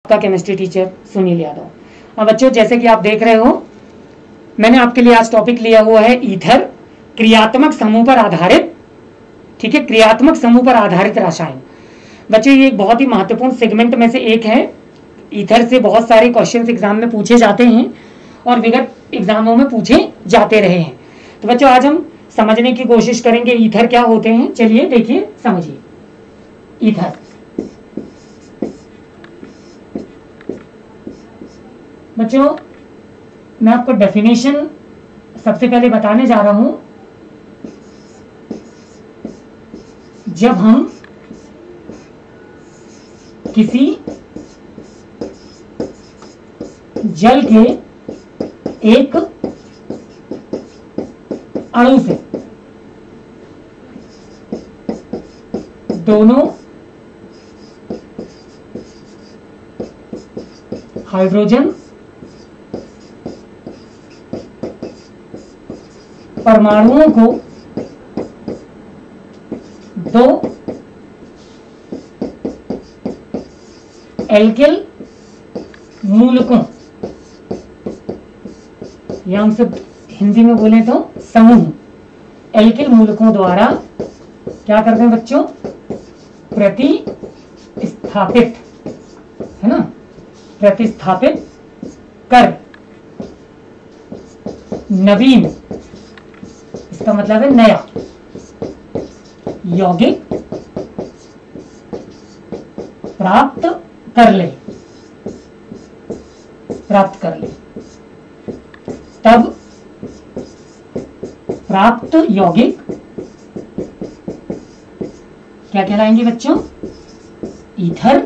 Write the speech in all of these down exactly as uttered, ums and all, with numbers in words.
आपका chemistry teacher Sunil Yadav. अब बच्चों, जैसे कि आप देख रहे हो, मैंने आपके लिए आज टॉपिक लिया हुआ है ईथर, क्रियात्मक समूह पर आधारित। ठीक है, क्रियात्मक समूह पर आधारित रसायन। बच्चों, ये एक बहुत ही महत्वपूर्ण सेगमेंट में से एक है। ईथर से बहुत सारे क्वेश्चंस एग्जाम में पूछे जाते हैं और विगत एग्जामों में पूछे जाते रहे हैं। तो बच्चों, आज हम समझने की कोशिश करेंगे ईथर क्या होते हैं। चलिए देखिए, समझिए ईथर। बच्चों, मैं आपको डेफिनेशन सबसे पहले बताने जा रहा हूं। जब हम किसी जल के एक अणु से दोनों हाइड्रोजन परमाणुओं को दो एल्किल मूलकों, या हम सब हिंदी में बोले तो समूह, एल्किल मूलकों द्वारा क्या करते हैं बच्चों, प्रतिस्थापित, है ना, प्रतिस्थापित कर नवीन, इसका मतलब है नया, यौगिक प्राप्त कर ले, प्राप्त कर ले तब प्राप्त यौगिक क्या कहलाएंगे बच्चों, ईथर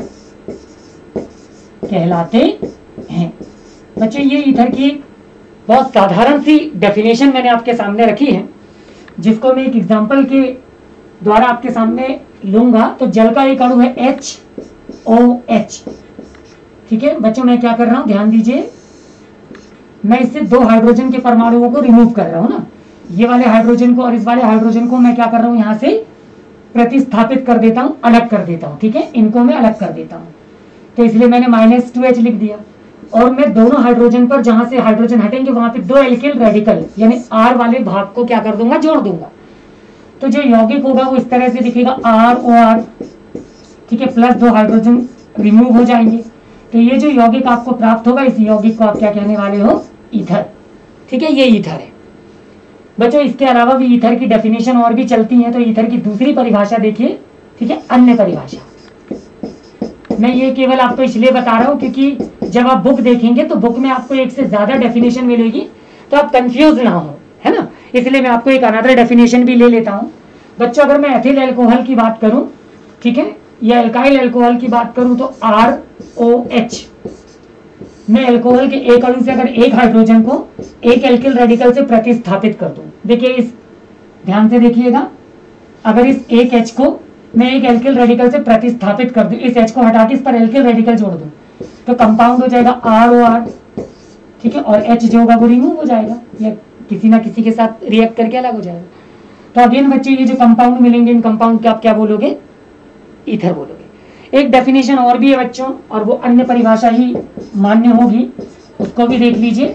कहलाते हैं। बच्चों, ये ईथर की बहुत साधारण सी डेफिनेशन मैंने आपके सामने रखी है, जिसको मैं एक एग्जांपल के द्वारा आपके सामने लूंगा। तो जल का एक अणु है एच ओ एच। ठीक है बच्चों, मैं क्या कर रहा हूं, ध्यान दीजिए, मैं इससे दो हाइड्रोजन के परमाणुओं को रिमूव कर रहा हूं ना, ये वाले हाइड्रोजन को और इस वाले हाइड्रोजन को मैं क्या कर रहा हूं, यहां से प्रतिस्थापित कर देता हूं, अलग कर देता हूं। ठीक है, इनको मैं अलग कर देता हूं, तो इसलिए मैंने माइनस टू एच लिख दिया। और मैं दोनों हाइड्रोजन पर जहां से हाइड्रोजन हटेंगे वहां पे दो एल्किल रेडिकल यानी आर वाले भाग को क्या कर दूंगा, जोड़ दूंगा। तो जो यौगिक होगा वो इस तरह से दिखेगा, आर ओ आर। ठीक है, प्लस दो हाइड्रोजन रिमूव हो जाएंगे। तो ये जो यौगिक आपको प्राप्त होगा, इस यौगिक को आप क्या कहने वाले हो, ईथर। ठीक है, ये ईथर है। बच्चों, इसके अलावा भी ईथर की डेफिनेशन और भी चलती है। तो ईथर की दूसरी परिभाषा देखिए। ठीक है, अन्य परिभाषा। मैं ये केवल आपको इसलिए बता रहा हूं क्योंकि जब आप बुक देखेंगे तो बुक में आपको एक से ज्यादा डेफिनेशन मिलेगी, तो आप कंफ्यूज ना हो, है ना, इसलिए मैं आपको एक अनदर डेफिनेशन भी ले लेता हूं। बच्चों, अगर मैं एथिल अल्कोहल की बात करूं, ठीक है, या एल्काइल अल्कोहल की बात करूं, तो आर ओ एच, मैं अल्कोहल के एक अणु से अगर एक हाइड्रोजन को एक एल्किल रेडिकल से प्रतिस्थापित कर दूं, देखिए इस, ध्यान से देखिएगा, अगर इस एक एच को मैं एक एल्किल रेडिकल से प्रतिस्थापित कर दूं, इस एच को हटा के इस पर एल्किल रेडिकल जोड़ दूं, तो कंपाउंड हो जाएगा आर ओ आर। ठीक है, और एच जो होगा वो रिमूव हो जाएगा या किसी ना किसी के साथ रिएक्ट करके अलग हो जाएगा। तो अगेन बच्चे, ये जो कंपाउंड मिलेंगे, इन कंपाउंड के आप क्या बोलोगे, ईथर बोलोगे। एक डेफिनेशन और भी है बच्चों, और वो अन्य परिभाषा ही मान्य होगी, उसको भी देख लीजिए।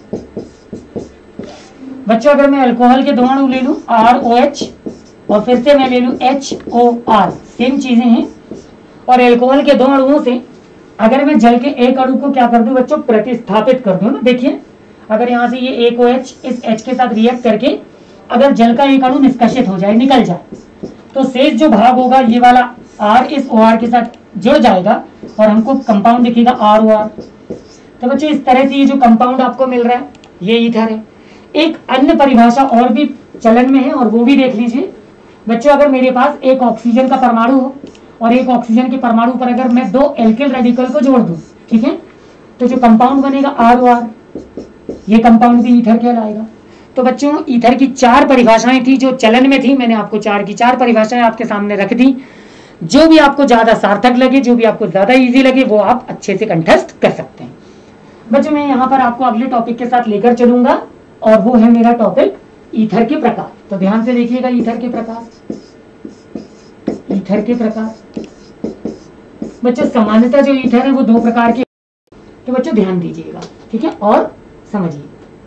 बच्चों, अगर मैं अल्कोहल के दो अणु ले लूं, आर ओ एच, और फिर से मैं ले लूं एच ओ आर, सेम चीजें हैं, और अल्कोहल के दो अणुओं से अगर मैं जल के एक अणु को क्या कर दूं बच्चों, प्रतिस्थापित कर दूं ना, देखिए अगर यहां से ये एक ओ एच इस एच के साथ रिएक्ट करके अगर जल का एक अणु निष्कासित हो जाए, निकल जाए, तो शेष जो भाग होगा ये वाला आर इस ओ आर के साथ जुड़ जाएगा और हमको कंपाउंड दिखेगा आर ओ आर। तो बच्चों, इस तरह से ये जो कंपाउंड आपको मिल रहा है, ये ईथर है। एक अन्य परिभाषा और भी चलन में है, और वो भी देख लीजिए बच्चों। अगर मेरे पास एक ऑक्सीजन का परमाणु हो और एक ऑक्सीजन के परमाणु पर अगर मैं दो एल्किल रेडिकल को जोड़ दूं, ठीक है, तो जो कंपाउंड बनेगा आर ओ आर, ये कंपाउंड भी ईथर कहलाएगा। तो बच्चों, ईथर की चार परिभाषाएं थी जो चलन में थी, मैंने आपको चार की चार परिभाषाएं आपके सामने रख दी। जो भी आपको ज्यादा सार्थक लगे, जो भी आपको ज्यादा इजी लगे, वो आप अच्छे से कंठस्थ कर सकते हैं। बच्चों, मैं यहाँ पर आपको अगले टॉपिक के साथ लेकर चलूंगा, और वो है मेरा टॉपिक ईथर के प्रकार। तो ध्यान से देखिएगा, ईथर के प्रकार, ईथर के प्रकार। बच्चों सामान्यतः जो ईथर है वो दो प्रकार के, तो बच्चों ध्यान दीजिएगा, ठीक है, और समझिए।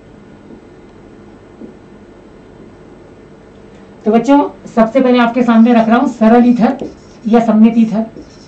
तो बच्चों सबसे पहले आपके सामने रख रहा हूं सरल ईथर या सममित ईथर।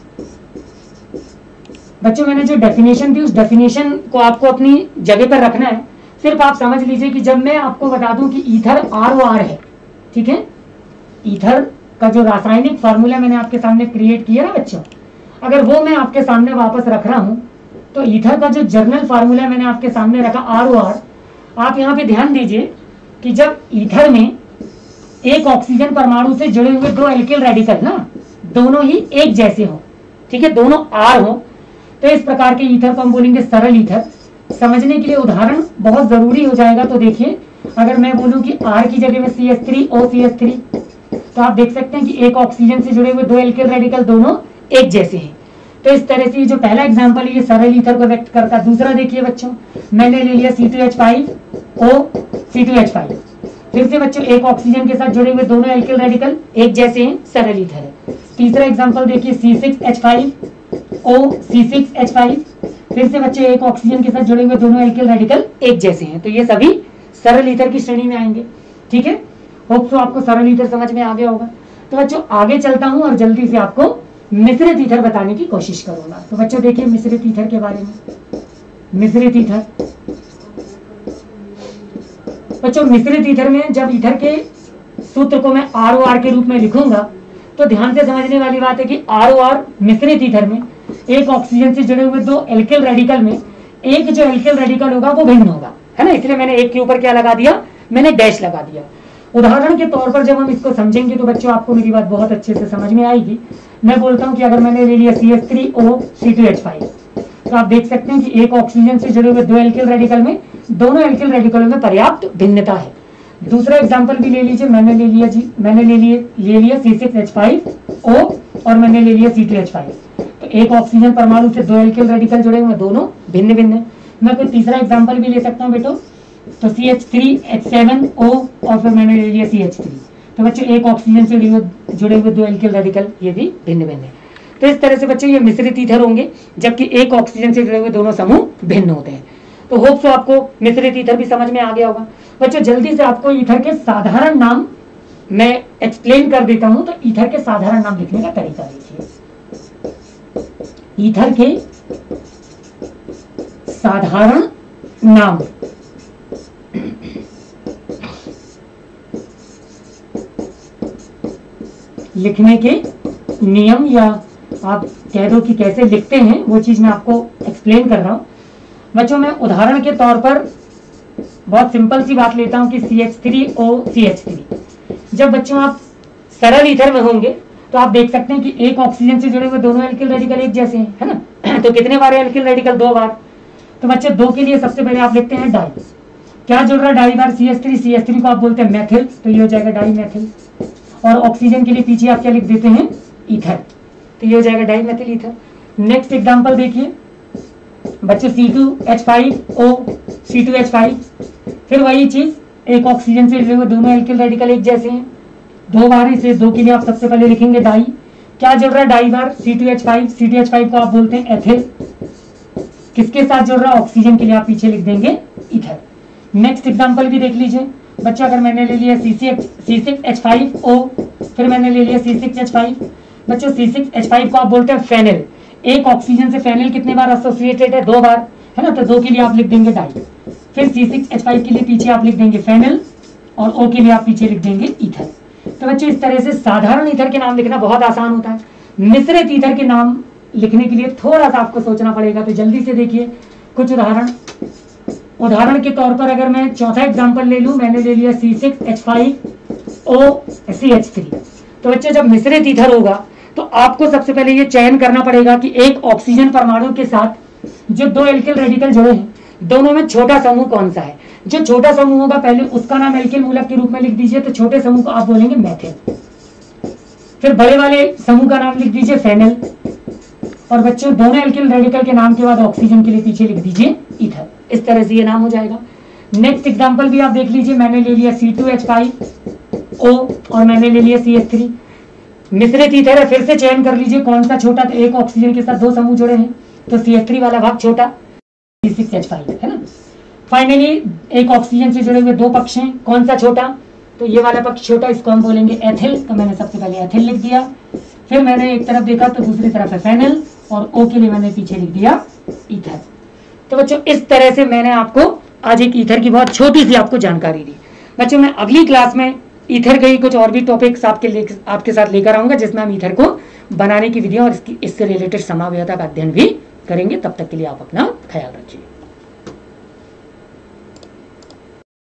बच्चों मैंने जो डेफिनेशन दी उस डेफिनेशन को आपको अपनी जगह पर रखना है। सिर्फ आप समझ लीजिए कि जब मैं आपको बता दूं कि ईथर आर ओ आर है, ठीक है, ईथर का जो रासायनिक फार्मूला मैंने आपके सामने क्रिएट किया ना बच्चों, अगर वो मैं आपके सामने वापस रख रहा हूं तो ईथर का जो जर्नल फार्मूला मैंने आपके सामने रखा आर ओ आर, आप यहां पे ध्यान दीजिए कि जब ईथर में एक ऑक्सीजन परमाणु से जुड़े हुए दो एल्किल रेडिकल ना दोनों ही एक जैसे हो, ठीक है, दोनों आर हो, तो इस प्रकार के ईथर को हम बोलेंगे सरल ईथर। समझने के लिए उदाहरण बहुत जरूरी हो जाएगा। तो देखिए अगर मैं बोलूं कि R की जगह में C H three O C H three, तो आप देख सकते हैं कि एक ऑक्सीजन से जुड़े हुए दो एल्किल रेडिकल दोनों एक जैसे हैं। तो इस तरह से ये जो पहला एग्जांपल है ये सरल ईथर को व्यक्त करता है। दूसरा देखिए बच्चों, मैंने ले लिया C two H five O C two H five, फिर से बच्चों एक ऑक्सीजन के साथ जुड़े हुए दोनों एल्किल रेडिकल एक जैसे हैं, सरल ईथर है। तीसरा एग्जांपल देखिए C six H five O C six H five, फिर से बच्चे एक ऑक्सीजन के साथ जुड़े हुए दोनों एल्किल रेडिकल एक जैसे हैं, तो ये सभी सरल ईथर की श्रेणी में आएंगे, ठीक है। होप सो आपको सरल ईथर समझ में आ गया होगा। तो बच्चों आगे चलता हूं और जल्दी से आपको मिश्रित ईथर बताने की कोशिश करूंगा। तो बच्चों देखिए मिश्रित ईथर के बारे में। मिश्रित ईथर बच्चों मिश्रित ईथर में जब ईथर के सूत्र को मैं आर ओ आर के रूप में लिखूंगा तो ध्यान से समझने वाली बात है कि आर ओ आर मिश्रित ईथर में एक ऑक्सीजन से जुड़े हुए दो एल्किल रेडिकल में एक जो एल्किल रेडिकल होगा वो भिन्न होगा, है ना, इसलिए मैंने एक के ऊपर क्या लगा दिया, मैंने डैश लगा दिया। उदाहरण के तौर पर जब हम इसको समझेंगे तो बच्चों आपको मेरी बात बहुत अच्छे से समझ में आएगी। मैं बोलता हूं कि अगर मैंने ले लिया C H three O C two H five, तो आप देख सकते हैं कि एक ऑक्सीजन से जुड़े हुए दो एल्किल रेडिकल में दोनों एल्किल रेडिकलों में पर्याप्त भिन्नता है। दूसरा एग्जांपल भी ले लीजिए, मैंने ले लिया जी मैंने ले लिए ले लिया C six H five O और मैंने ले लिया सी टू एच फाइव, तो एक ऑक्सीजन परमाणु से दो एल्किल रेडिकल जुड़े हुए दोनों भिन्न भिन्न है। मैं कोई तीसरा एग्जांपल भी ले सकता हूं बेटो, तो C H three H seven O और फिर मैंने ले लिया सी एच थ्री, तो बच्चों एक ऑक्सीजन से जुड़े हुए जुड़े हुए दो एल्किल रेडिकल ये भी भिन्न भिन्न है। तो इस तरह से बच्चों ये मिश्रित ईथर होंगे जबकि एक ऑक्सीजन से जुड़े हुए दोनों समूह भिन्न होते हैं। तो होप सो आपको मिश्रित ईथर भी समझ में आ गया होगा। बच्चों जल्दी से आपको ईथर के साधारण नाम मैं एक्सप्लेन कर देता हूं। तो ईथर के साधारण नाम लिखने का तरीका देखिए। ईथर के साधारण नाम लिखने के नियम या आप कह दो कि कैसे लिखते हैं वो चीज मैं आपको एक्सप्लेन कर रहा हूं। बच्चों मैं उदाहरण के तौर पर बहुत सिंपल सी बात लेता हूं कि C H three O C H three. जब बच्चों आप सरल ईथर में होंगे तो आप देख सकते हैं कि एक ऑक्सीजन से जुड़े हुए दोनों एल्किल रेडिकल एक जैसे हैं, है ना। तो कितने बार एल्किल रेडिकल, दो बार। तो बच्चे दो के लिए सबसे पहले आप लिखते हैं डाई। क्या जुड़ रहा है डाई बार, C H three C H three को आप बोलते हैं मैथिल, तो ये हो जाएगा डाई मैथिल। और ऑक्सीजन के लिए पीछे आप क्या लिख देते हैं, ईथर, तो ये हो जाएगा dimethyl ether. Next example देखिए बच्चे C two H five O C two H five, फिर वही चीज एक ऑक्सीजन से जुड़े हुए दोनों एल्किल रेडिकल एक जैसे हैं, दो बार इसे दो के लिए आप सबसे पहले लिखेंगे डाई। क्या जुड़ रहा है डाई बार, C two H five C two H five को आप बोलते हैं एथिल। किसके साथ जुड़ रहा है, ऑक्सीजन के लिए आप पीछे लिख देंगे ईथर। नेक्स्ट एग्जांपल भी देख लीजिए बच्चा, अगर मैंने ले लिया C six H five O फिर मैंने ले लिया सी सिक्स एच फाइव, बच्चों सी सिक्स एच फाइव को आप बोलते हैं फेनिल। एक ऑक्सीजन से फेनिल कितने बार एसोसिएटेड है, दो बार, है ना, तो दो के लिए आप लिख देंगे डाई। फिर सी सिक्स एच फाइव के लिए पीछे आप लिख देंगे फेनिल और ओ के लिए आप पीछे लिख देंगे ईथर। तो बच्चों इस तरह से साधारण ईथर के नाम लिखना बहुत आसान होता है। मिश्रित ईथर के नाम लिखने के लिए थोड़ा सा आपको सोचना पड़ेगा। तो जल्दी से देखिए कुछ उदाहरण। उदाहरण के तौर पर अगर मैं चौथा एग्जांपल ले लूं, मैंने ले लिया C six H five O C H three. तो बच्चे जब मिश्रित ईथर होगा तो आपको सबसे पहले ये चयन करना पड़ेगा कि एक ऑक्सीजन परमाणु के साथ जो दो एल्किल रेडिकल जुड़े हैं दोनों में छोटा समूह कौन सा है। जो छोटा समूह होगा पहले उसका नाम एल्किल मूलक के रूप में लिख दीजिए, तो छोटे समूह को आप बोलेंगे मैथिल। फिर बड़े वाले समूह का नाम लिख दीजिए फेनिल। और बच्चों दोनों एल्किल रेडिकल के नाम के बाद ऑक्सीजन के लिए पीछे लिख दीजिए ईथर। इस तरह से ये नाम हो जाएगा। नेक्स्ट एग्जांपल भी आप देख लीजिए, मैंने ले लिया C two H five O और मैंने ले लिया सी एच थ्री। मिश्रित ईथर है, फिर से चयन कर लीजिए कौन सा छोटा, तो एक ऑक्सीजन के साथ दो समूह जुड़े हैं तो सी एच थ्री वाला भाग छोटा, सी सिक्स एच फाइव है ना। फाइनली एक ऑक्सीजन से जुड़े हुए दो पक्ष हैं, कौन सा छोटा, तो ये वाला पक्ष छोटा, इसको हम बोलेंगे एथिल, तो मैंने सबसे पहले एथिल लिख दिया। फिर मैंने एक तरफ देखा तो दूसरी तरफ है फेनल, और ओ के लिए मैंने पीछे लिख दिया ईथर। तो बच्चों इस तरह से मैंने आपको आज एक ईथर की बहुत छोटी सी आपको जानकारी दी। बच्चों मैं अगली क्लास में ईथर के ही कुछ और भी टॉपिक्स आपके ले, आपके साथ लेकर आऊंगा, जिसमें हम ईथर को बनाने की विधियां और इसकी इससे रिलेटेड समावयवता का अध्ययन भी करेंगे। तब तक के लिए आप अपना ख्याल रखिए।